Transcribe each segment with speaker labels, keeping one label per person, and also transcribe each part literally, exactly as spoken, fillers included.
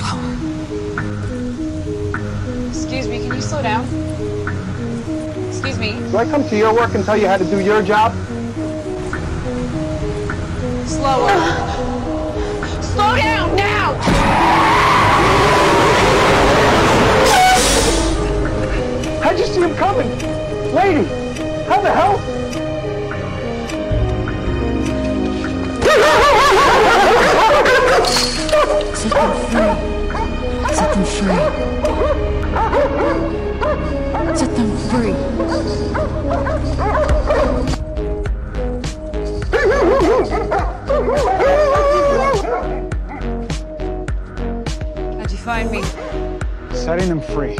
Speaker 1: Excuse me, can you slow down? Excuse me.
Speaker 2: Do I come to your work and tell you how to do your job?
Speaker 1: Slower. Slow down now!
Speaker 2: How'd you see him coming? Lady, how the hell?
Speaker 3: Set them free. Set them free. Set them free.
Speaker 1: How'd you find me?
Speaker 2: Setting them free.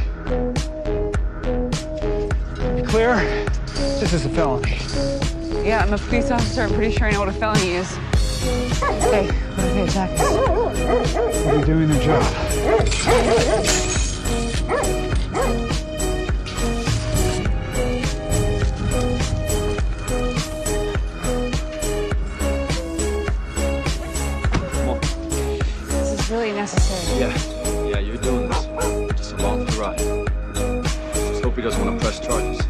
Speaker 2: You clear? This is a felony.
Speaker 1: Yeah, I'm a police officer. I'm pretty sure I know what a felony is. Hey, what if they attack us?
Speaker 2: We'll be doing the job.
Speaker 1: This is really necessary.
Speaker 4: Yeah, yeah, you're doing this. Just along for the ride. Just hope he doesn't want to press charges.